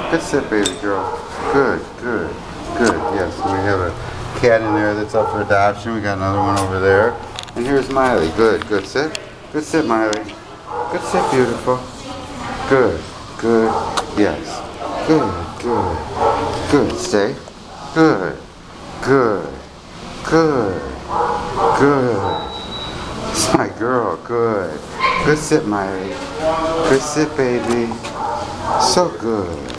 Good sit, baby girl. Good, good, good. Yes, we have a cat in there that's up for adoption. We got another one over there. And here's Miley. Good, good sit. Good sit, Miley. Good sit, beautiful. Good, good. Yes. Good, good. Good. Stay. Good, good, good, good. It's my girl. Good. Good sit, Miley. Good sit, baby. So good.